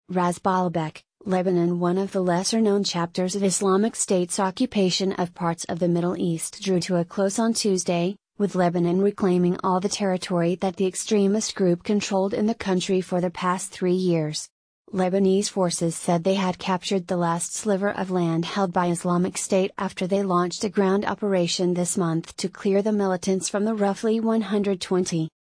RAS BAALBEK, Lebanon. One of the lesser-known chapters of Islamic State's occupation of parts of the Middle East drew to a close on Tuesday, with Lebanon reclaiming all the territory that the extremist group controlled in the country for the past 3 years. Lebanese forces said they had captured the last sliver of land held by Islamic State after they launched a ground operation this month to clear the militants from the roughly 120